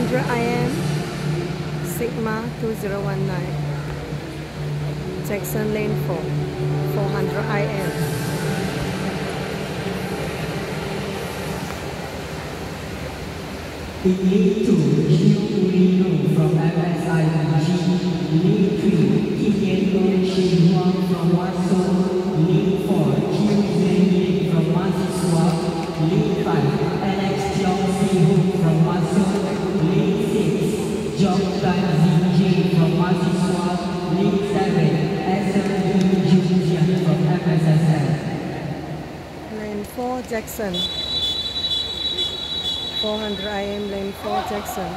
400 IM, Sigma 2019, Jackson Lane 4, 400 IM. Need to Q from MSIG, Need 3, Tian Xin Huang from Wasu, Need 4, Q Zhen from Masisua, Need 5, Alex Jiang Si Hu from Wasu, Need 6, Jong Tan Zi from Masisua, Need 7, SME Jun Jian from MSSL. Lane 4 Jackson, 400 IM, lane 4 Jackson.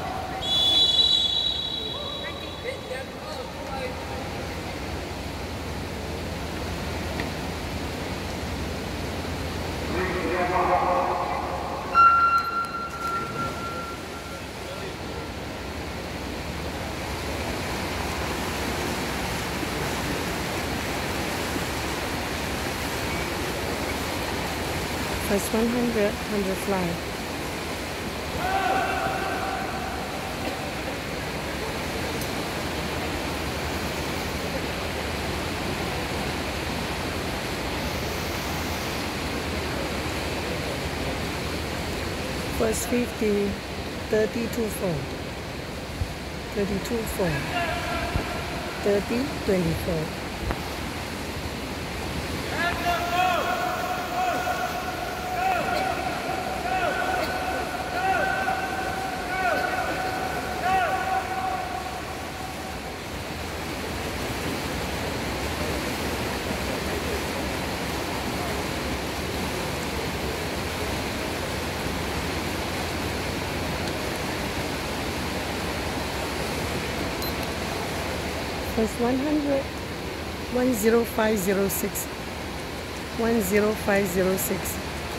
First 100 fly. First 50, 30-4, 32-4, 30-24. First 100, 10506, 10506.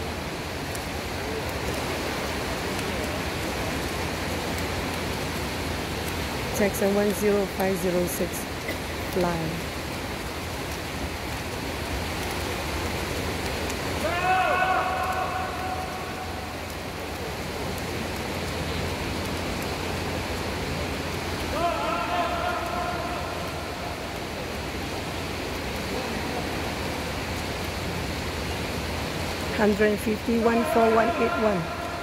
Jackson 10506, fly. Hundred 14181,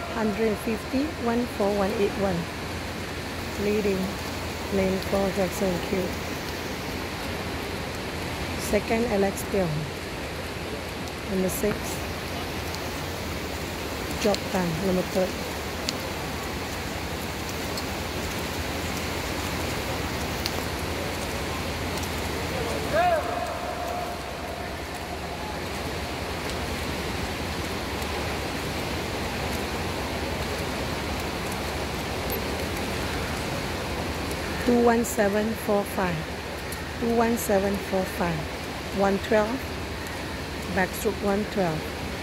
1514181, leading lane 4 Jackson Q. Second Alex Dion, number 6 Job Tan, number 3. Two 1745, 21745, 112, backstroke 112.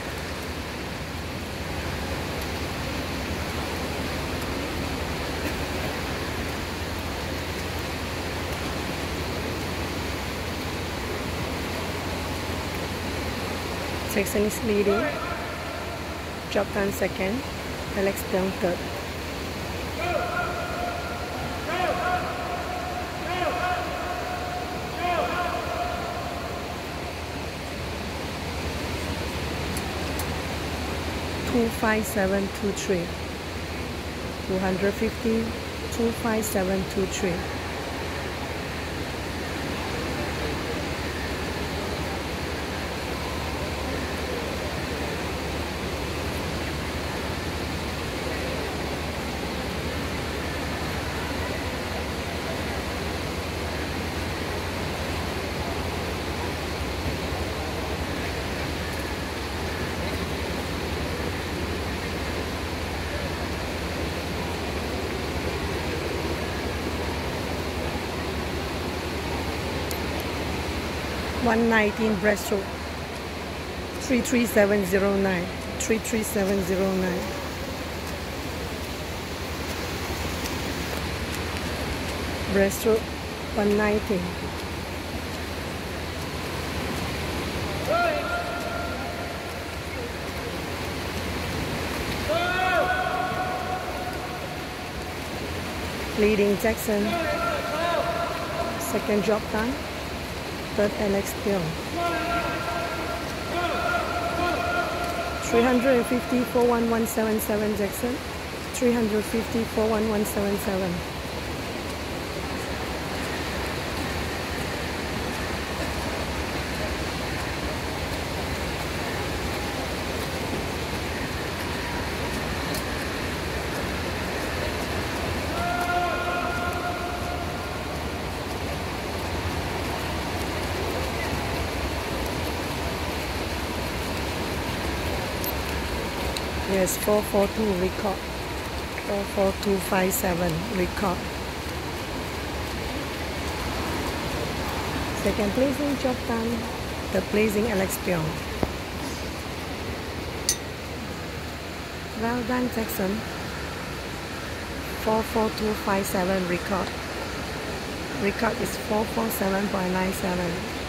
Jackson is leading, Job Tan second, Alex Dion third. Two 5723, 250, 25723. $119 breaststroke, 33709, 33709. Breaststroke 119. Leading Jackson. Second job done. Third Alex Pyong. 350 41177 Jackson. 350 41177. Yes, 442 record. 44257 record. Second placing job done. Third placing Alex Pyong. Well done Jackson. 44257 record. Record is 447.97.